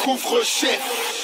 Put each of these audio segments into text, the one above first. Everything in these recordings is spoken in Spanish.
couvre-chef.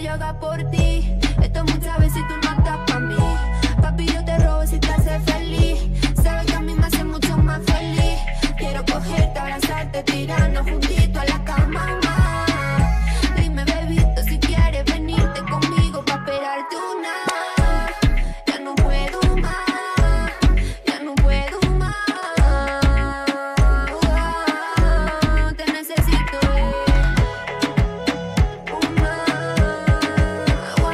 yo haga por ti. Esto muchas veces tú no estás pa' mí. Papi, yo te robo si te hace feliz. Sabes que a mí me hace mucho más feliz. Quiero cogerte, abrazarte, tirarnos juntito a la cama más. Dime, bebito, si quieres venirte conmigo pa' esperarte una. Ya no puedo más, ya no puedo más. Te necesito, una.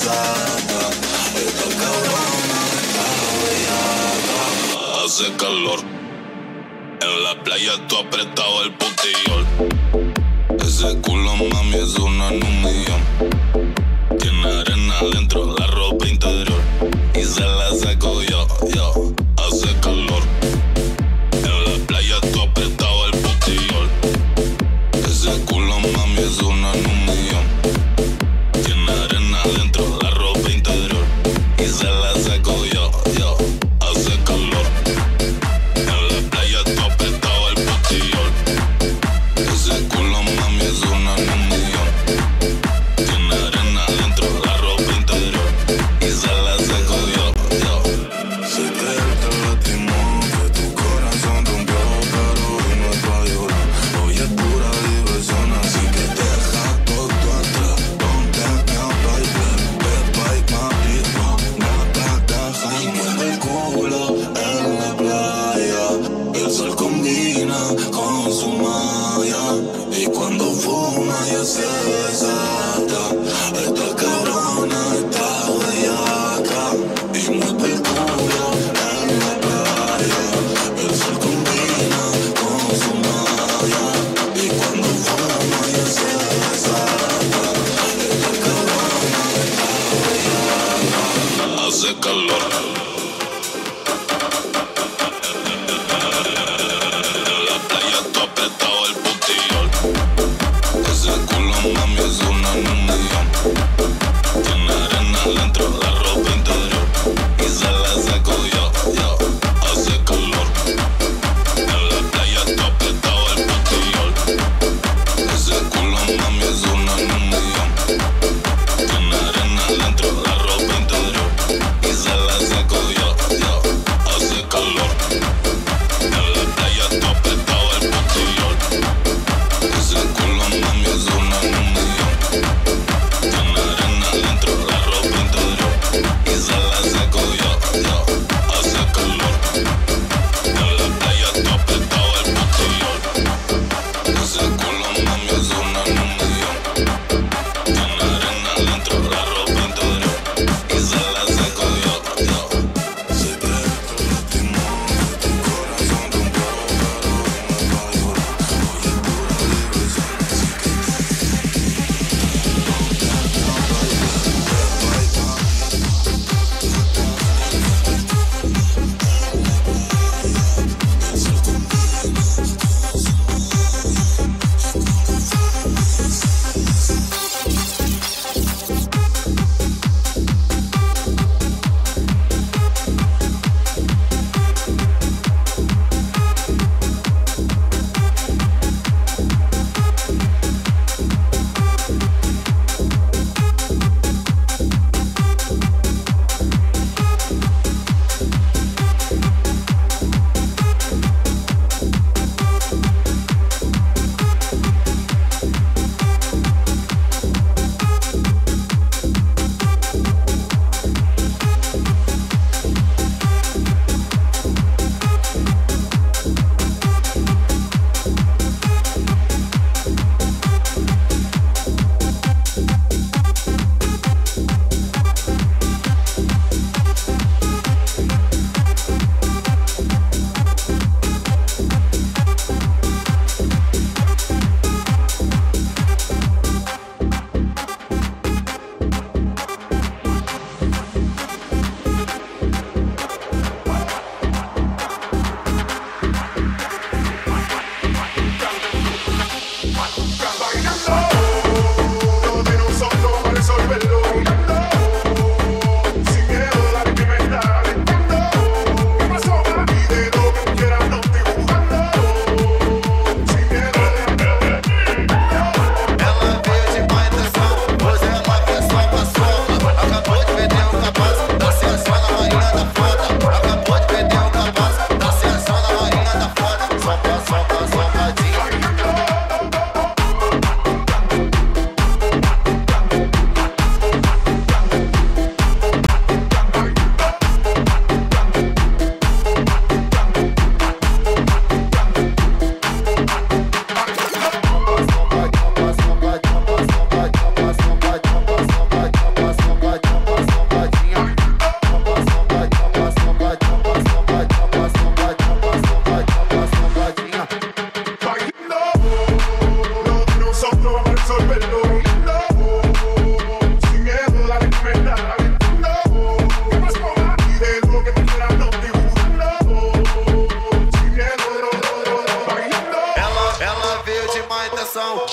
desata. Esta cabrona está bellaca. Hace calor. En la playa tú apretado el putillol. Ese culo, mami, es una en un millón. Tiene arena dentro, la ropa interior. Y se la saco yo. Hace calor. En la playa tú apretado el putillol. Ese culo, mami, es una en un millón. Tiene arena dentro, la ropa interior. Y se la saco yo. Hace calor. En la playa tú apretado el putillol. Ese culo, mami, es una en un millón. Tiene arena dentro, la ropa interior. Y se la saco yo. Sé que él te lastimó, que tu corazón rompió, pero hoy no es pa' llorar. Hoy es pura diversión, así que deja todo atrás. Ponte a bailar, beba y marito, nada deja y mueve el culo en la playa. El sol combina con su malla y cuando fuma ya se desata. Esta cabrona está bellaca y mueve el culo en la playa. El sol combina con su malla y cuando fuma ya se desata. Esta cabrona está bellaca. Hace calor. Apretado el putillol. Ese culo, mami, es una en un millón. Tiene arena dentro, la ropa interior. Y se la saco yo. Hace calor. En la playa tú apretado el putillol. Ese culo, mami, es una en un millón. Tiene arena dentro, la ropa interior. Y se la saco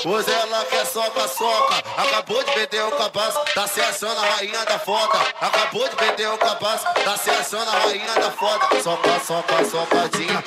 Hoje ela quer soca. Acabou de perder o capaz, tá se achando a rainha da foda. Acabou de perder o capaz, tá se achando a rainha da foda. Socadinha.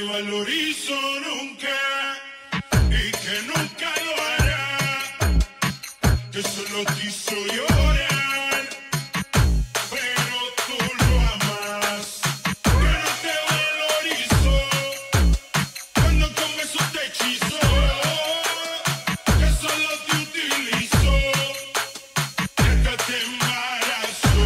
valorizo nunca y que nunca lo hará, que solo te hizo llorar, pero tú lo amas, que no te valorizo cuando con besos te hechizo, que solo te utilizo, que hasta te embarazo.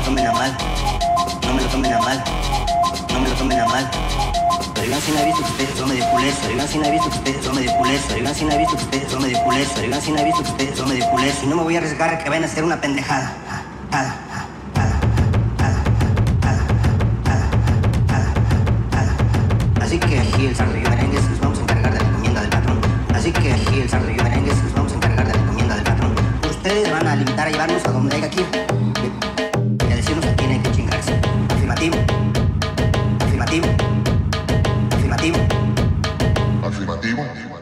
tomen a mal, no me lo tomen a mal, no me lo tomen a mal. Pero Iván sin ha visto que ustedes son medio culés, pero Iván sin ha visto que ustedes son medio culés, pero Iván sin ha visto que ustedes son medio culés, pero Iván sin ha visto que ustedes son medio culés. Y no me voy a arriesgar a que vayan a hacer una pendejada. Así que aquí el Sardo y yo merengues nos vamos a encargar de la encomienda del patrón. Así que aquí el Sardo y yo merengues nos vamos a encargar de la encomienda del patrón. Ustedes van a limitar a llevarnos a donde haya que ir y a decirnos a quién hay que chingarse. Afirmativo. Afirmativo. Afirmativo. Afirmativo.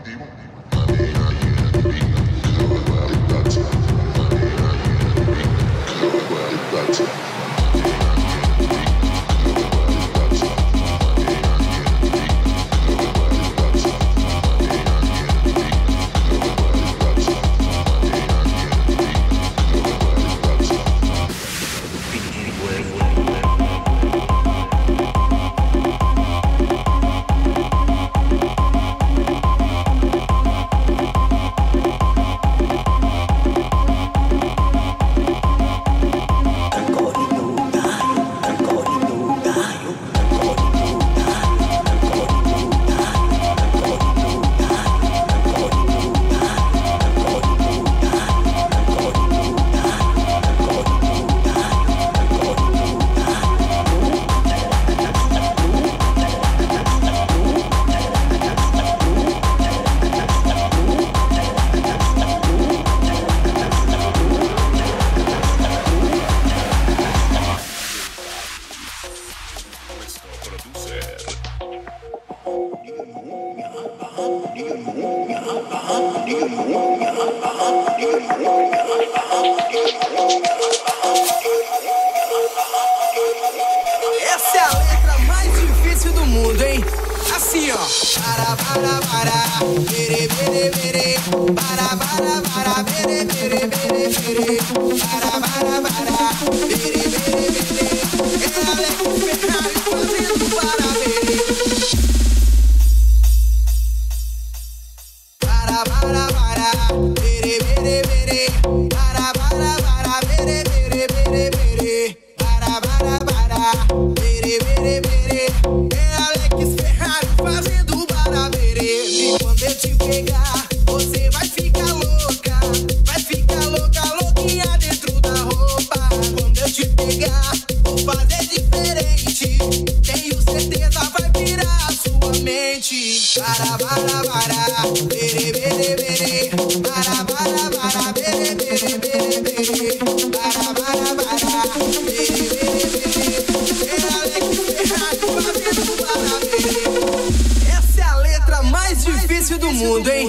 Essa é a letra mais difícil do mundo, hein? Assim, ó. Para, bere, bere, bere. Para, bere, bere, bere, bere. Para, bere, bere, bere. É Alex Ferrari fazendo para bere. Para, bere, bere, bere. Para, bere, bere, bere, bere. Para, bere, bere, bere. É Alex Ferrari fazendo barabere. E quando eu te pegar, você vai ficar louca. Vai ficar louca, louquinha dentro da roupa. Quando eu te pegar, vou fazer diferente. Tenho certeza, vai virar a sua mente. Para, bere, bere, bere. Para, bere, bere, bere, bere. Para, bere, bere, bere. É Alex Ferrari fazendo barabere. Essa é a letra mais difícil do mundo, hein?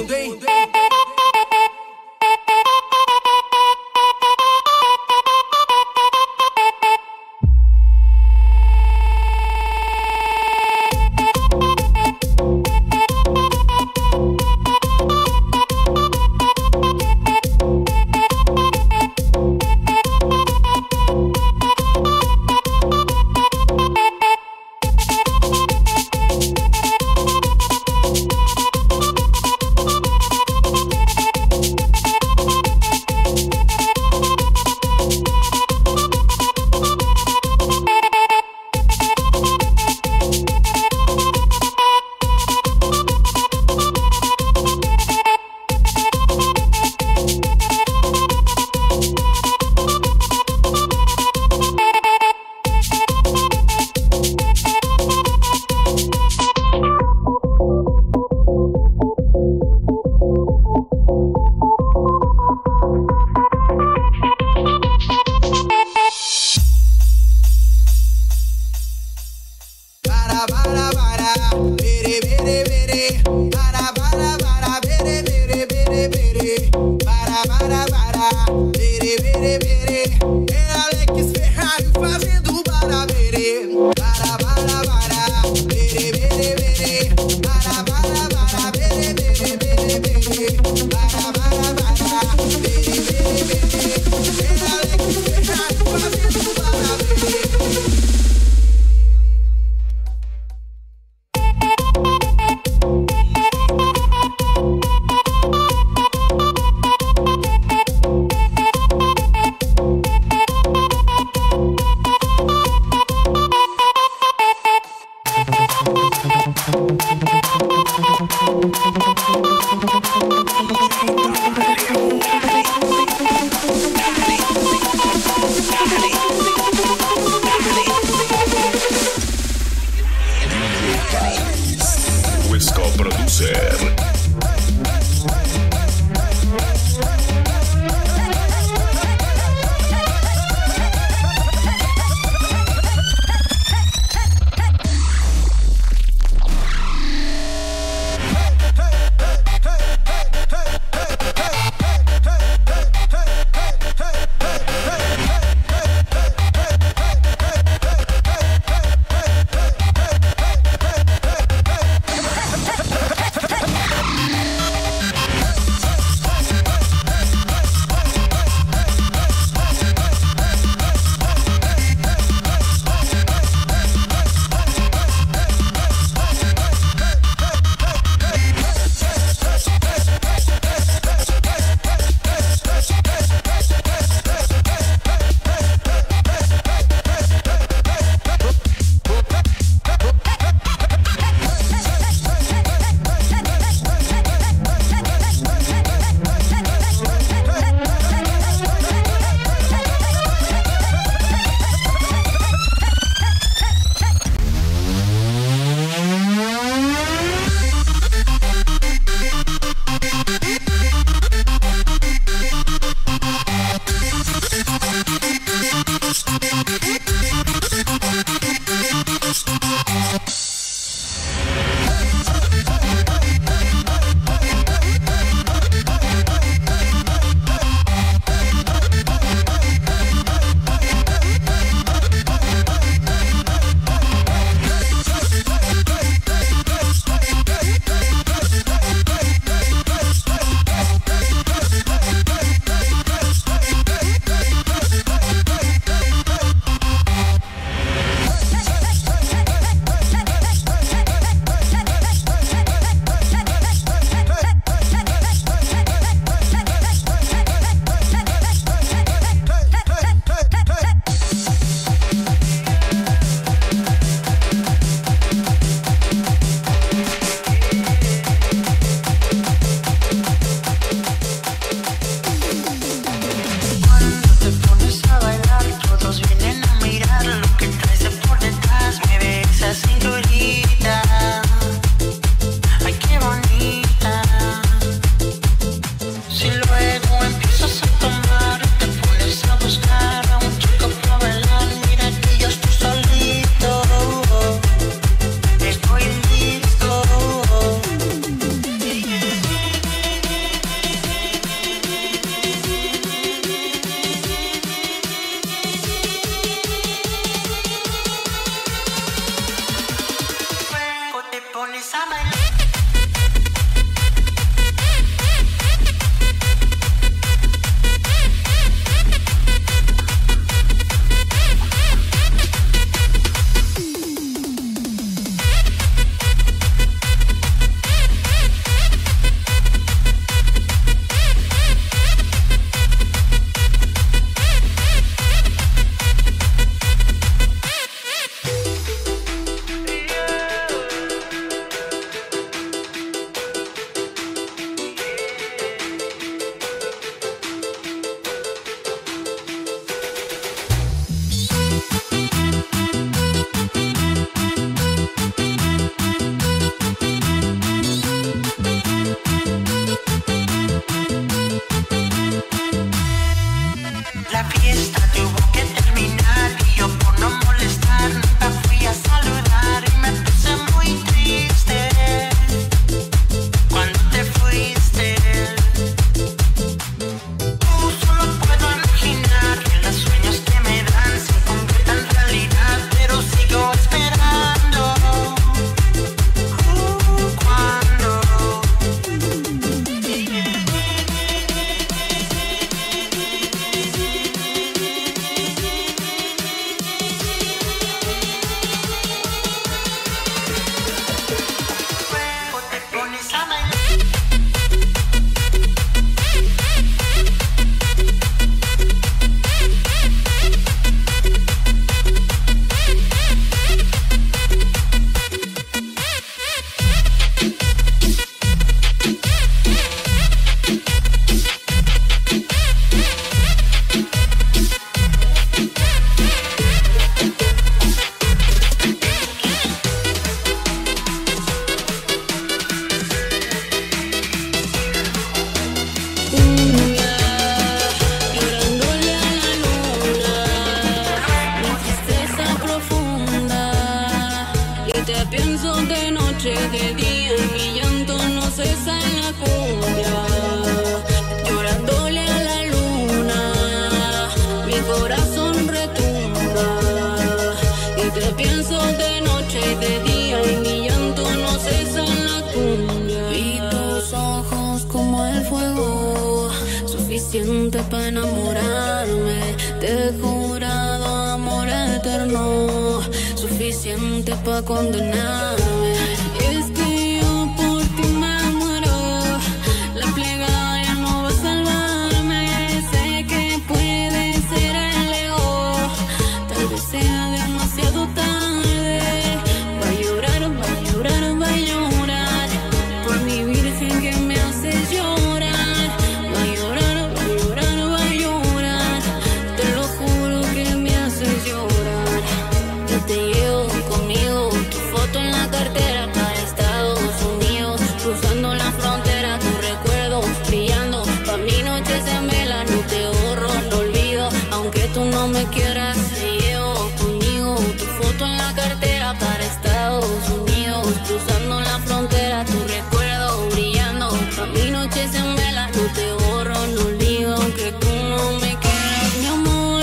y de día y mi llanto no cesa en la cumbia. Llorándole a la luna, mi corazón retumba. Y te pienso de noche y de día y mi llanto no cesa en la cumbia. Y tus ojos como el fuego, suficiente para enamorarme. Te he jurado amor eterno, suficiente para condenarme. Es que yo por ti me muero, la plegaria no va a salvarme. Sé que puede ser el ego, tal vez sea demasiado tarde. Va a llorar, va a llorar, va a llorar, por mi virgen que me hace llorar. Va a llorar, va a llorar, va a llorar, te lo juro que me haces llorar. Yo te llevo conmigo, tu foto en la cartera para Estados Unidos, cruzando la frontera, tu recuerdo brillando. Pa' mi noche se vela, no te borro, no olvido, aunque tú no me quieras. Te llevo conmigo, tu foto en la cartera para Estados Unidos, cruzando la frontera, tu recuerdo brillando. Pa' mi noche se vela, no te borro, no olvido, aunque tú no me quieras, mi amor.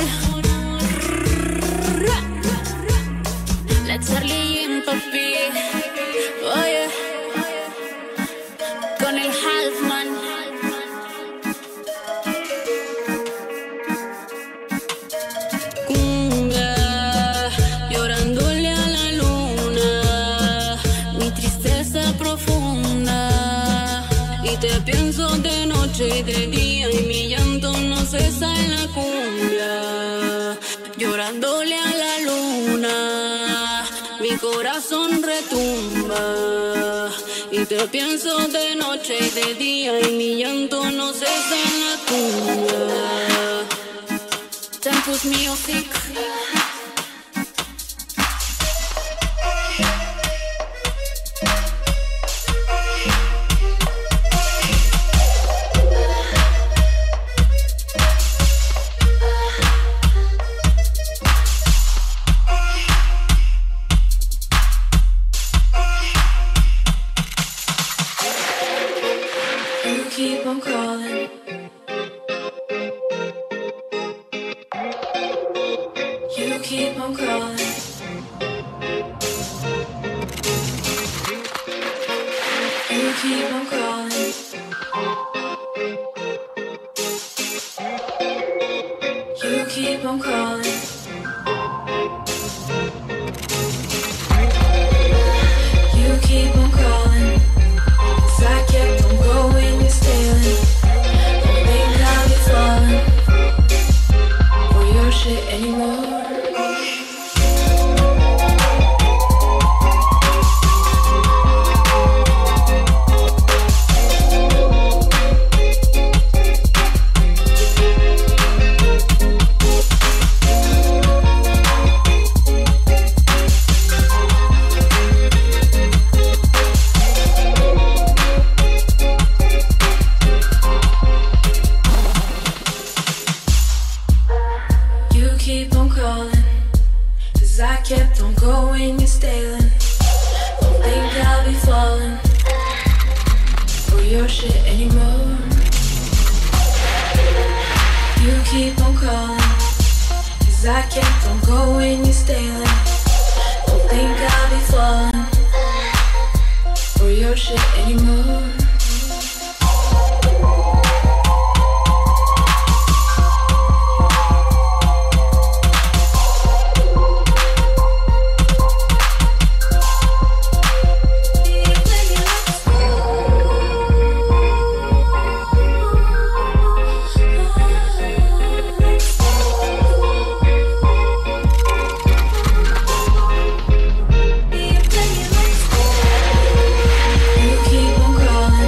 Let's Arlene, papi. Oye, con el Halfman. Cumbia, llorándole a la luna, mi tristeza profunda. Y te pienso de noche y de día y mi llanto no cesa en la cumbia. Llorándole a la luna, mi corazón retumba. Y te pienso de noche y de día y mi llanto no cesa en la cumbia. Tempus Music. You keep on calling. You keep on calling. You keep on calling. You keep on calling. You keep on calling. 'Cause I kept on going, you're stealing. Don't think I'll be falling for your shit anymore. You keep on calling, 'cause I kept on going, you're stealing. Don't think I'll be falling for your shit anymore. You keep on calling, 'cause I kept on going, you're stealing. Don't think I'll be falling for your shit anymore. You keep on calling.